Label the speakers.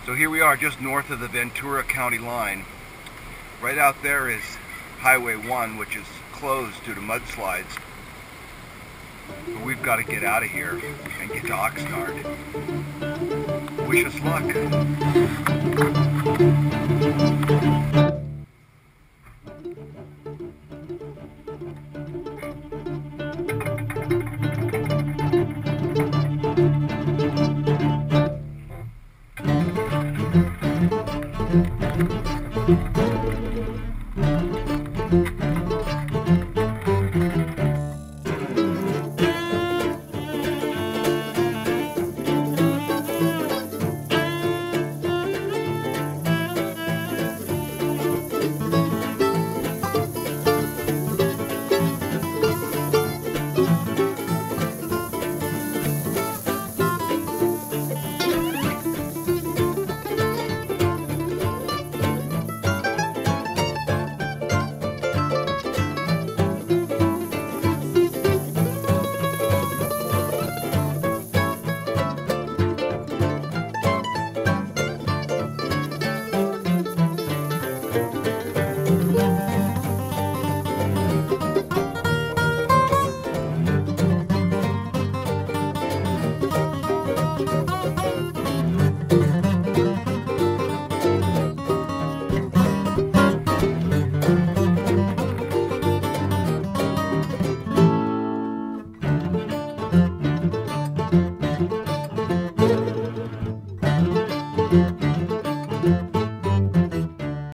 Speaker 1: So here we are just north of the Ventura County line. Right out there is Highway 1, which is closed due to mudslides. But we've got to get out of here and get to Oxnard. Wish us luck.